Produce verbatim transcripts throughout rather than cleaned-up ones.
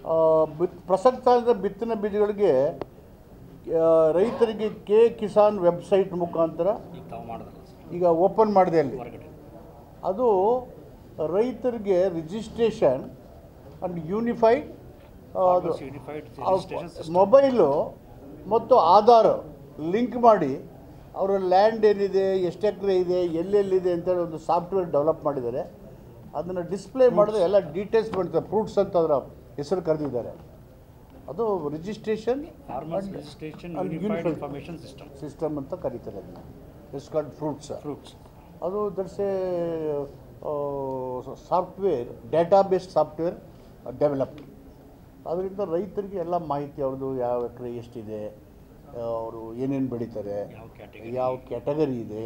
ಬಿತ್ ಪ್ರಸಕ್ತ ಬಿತ್ತನೆ ಬೀಜಗಳಿಗೆ ರೈತರಿಗೆ ಕೆ ಕಿಸಾನ್ ವೆಬ್ಸೈಟ್ ಮುಖಾಂತರ ಈಗ ಓಪನ್ ಮಾಡಿದೆ ಅಲ್ಲಿ. ಅದು ರೈತರಿಗೆ ರಿಜಿಸ್ಟ್ರೇಷನ್ ಅಂಡ್ ಯೂನಿಫೈಡ್ ಮೊಬೈಲು ಮತ್ತು ಆಧಾರ್ ಲಿಂಕ್ ಮಾಡಿ ಅವರ ಲ್ಯಾಂಡ್ ಏನಿದೆ, ಎಷ್ಟು ಎಕರೆ ಇದೆ, ಎಲ್ಲೆಲ್ಲಿದೆ ಅಂತೇಳಿ ಒಂದು ಸಾಫ್ಟ್ವೇರ್ ಡೆವಲಪ್ ಮಾಡಿದ್ದಾರೆ. ಅದನ್ನು ಡಿಸ್ಪ್ಲೇ ಮಾಡಿದ್ರೆ ಎಲ್ಲ ಡೀಟೇಲ್ಸ್ ಬರ್ತದೆ. ಫ್ರೂಟ್ಸ್ ಅಂತ ಅದರ ಹೆಸರು ಕರೆದಿದ್ದಾರೆ. ಅದು ರಿಜಿಸ್ಟ್ರೇಷನ್ ಇನ್ಫಾರ್ಮೇಷನ್ ಸಿಸ್ಟಮ್ ಸಿಸ್ಟಮ್ ಅಂತ ಕರೀತಾರೆ ಅದನ್ನು. ಇಟ್ಸ್ ಕಾಲ್ಡ್ ಫ್ರೂಟ್ಸ್ ಫ್ರೂಟ್ಸ್ ಅದು that's a software, data based software develop. ಅದರಿಂದ ರೈತರಿಗೆ ಎಲ್ಲ ಮಾಹಿತಿ, ಅವ್ರದ್ದು ಯಾವ ಎಕರೆ ಎಷ್ಟಿದೆ, ಅವರು ಏನೇನು ಬೆಳೀತಾರೆ, ಯಾವ ಕ್ಯಾಟಗರಿ ಇದೆ,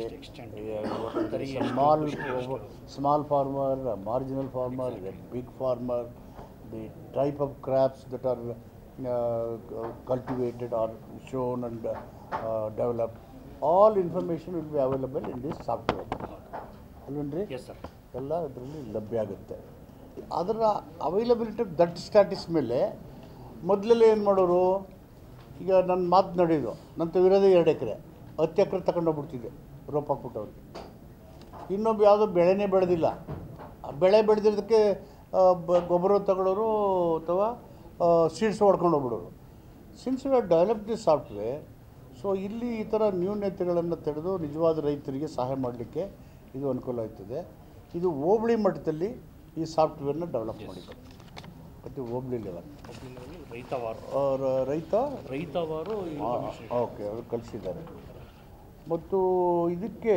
small small farmer, marginal farmer, big farmer, the type of crops that are uh, cultivated or shown and uh, developed. All information will be available in this software. Alvindri? Yes, sir. ಎಲ್ಲ ಅದರಲ್ಲಿ ಲಭ್ಯ ಆಗುತ್ತೆ. ಅದರ availability that ಸ್ಟ್ಯಾಟಿಸ್ ಮೇಲೆ ಮೊದಲೆಲ್ಲ ಏನು ಮಾಡೋರು, ಈಗ ನನ್ನ ಮಾತು ನಡೆಯೋದು, ನನ್ನ ಇರೋದೇ ಎರಡು ಎಕರೆ, ಹತ್ತು ಎಕರೆ ತಗೊಂಡೋಗ್ಬಿಡ್ತಿದ್ದೆ ರೋಪ್ ಹಾಕ್ಬಿಟ್ಟು ಅವ್ರಿಗೆ. ಇನ್ನೊಬ್ಬ ಯಾವುದೋ ಬೆಳೆನೇ ಬೆಳೆದಿಲ್ಲ, ಬೆಳೆ ಬೆಳೆದಿರೋದಕ್ಕೆ ಗೊಬ್ಬರ ತಗೊಳ್ಳೋರು ಅಥವಾ ಸೀಡ್ಸ್ ಹೊಡ್ಕೊಂಡು ಹೋಗ್ಬಿಡೋರು. Since we have develop the software, so ಇಲ್ಲಿ ಈ ಥರ ನ್ಯೂನತೆಗಳನ್ನು ತೆಗೆದು ನಿಜವಾದ ರೈತರಿಗೆ ಸಹಾಯ ಮಾಡಲಿಕ್ಕೆ ಇದು ಅನುಕೂಲ ಆಗ್ತದೆ. ಇದು ಹೋಬಳಿ ಮಟ್ಟದಲ್ಲಿ ಈ ಸಾಫ್ಟ್ವೇರ್ನ ಡೆವಲಪ್ ಮಾಡಿದ್ದಾರೆ. ಮತ್ತು ಹೋಬಳಿ ಲೆವೆಲ್ ರೈತವಾರು ರೈತ ರೈತವಾರು ಓಕೆ ಅವರು ಕಳಿಸಿದ್ದಾರೆ. ಮತ್ತು ಇದಕ್ಕೆ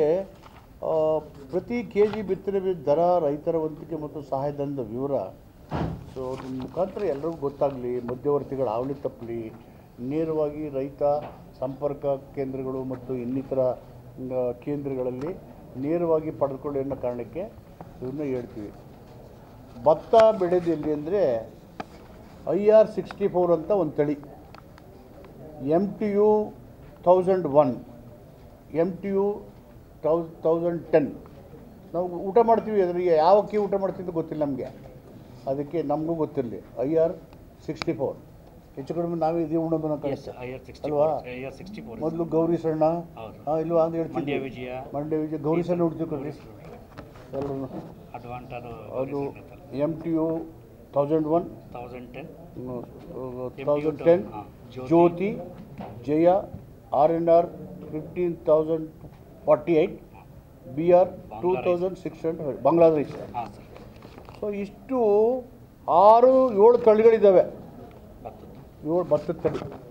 ಪ್ರತಿ ಕೆ ಜಿ ಬಿತ್ತನೆ ಬೀಜ ದರ, ರೈತರ ವಂತಿಕೆ ಮತ್ತು ಸಹಾಯಧನದ ವಿವರ, ಸೊ ಅದ್ರ ಮುಖಾಂತರ ಎಲ್ಲರಿಗೂ ಗೊತ್ತಾಗಲಿ, ಮಧ್ಯವರ್ತಿಗಳ ಹಾವಳಿ ತಪ್ಪಲಿ, ನೇರವಾಗಿ ರೈತ ಸಂಪರ್ಕ ಕೇಂದ್ರಗಳು ಮತ್ತು ಇನ್ನಿತರ ಕೇಂದ್ರಗಳಲ್ಲಿ ನೇರವಾಗಿ ಪಡೆದುಕೊಳ್ಳಿ ಅನ್ನೋ ಕಾರಣಕ್ಕೆ ಇವನ್ನ ಹೇಳ್ತೀವಿ. ಭತ್ತ ಬೆಳೆದು ಎಲ್ಲಿ ಅಂದರೆ ಐ ಆರ್ ಸಿಕ್ಸ್ಟಿ ಫೋರ್ ಅಂತ ಒಂದು ತಳಿ, M T U thousand one, M T U thou thousand ten ನಾವು ಊಟ ಮಾಡ್ತೀವಿ. ಅದರಿಗೆ ಯಾವ ಅಕ್ಕಿ ಊಟ ಮಾಡ್ತೀವಿ ಅಂತ ಗೊತ್ತಿಲ್ಲ ನಮಗೆ, ಅದಕ್ಕೆ ನಮಗೂ ಗೊತ್ತಿರಲಿ. ಐ ಆರ್ ಸಿಕ್ಸ್ಟಿ ಫೋರ್ ಹೆಚ್ಚು ಕಡಿಮೆ ನಾವೇ ಇದೇ ಉಣ್ಣೋದು ಅಲ್ವಾ. ಮೊದಲು ಗೌರಿ ಸಣ್ಣ ಹಾಂ ಇಲ್ವಾ ಅಂತ ಹೇಳ್ತೀವಿ, ಮಂಡ್ಯ ವಿಜಯ ಗೌರಿ ಸಣ್ಣ ಉಡ್ತೀವಿ ಕೊಡ್ರಿ ಎಲ್ಲರೂ. ಅದು M T U thousand one, thousand ten thousand ten Jyothi, Jaya, R N R fifteen thousand forty eight, B R two thousand six hundred, Bangladesh. So ಇಷ್ಟು ಆರು ಏಳು ತಳಿಗಳಿದ್ದಾವೆ, ಏಳು ಭತ್ತದ ತಳಿ.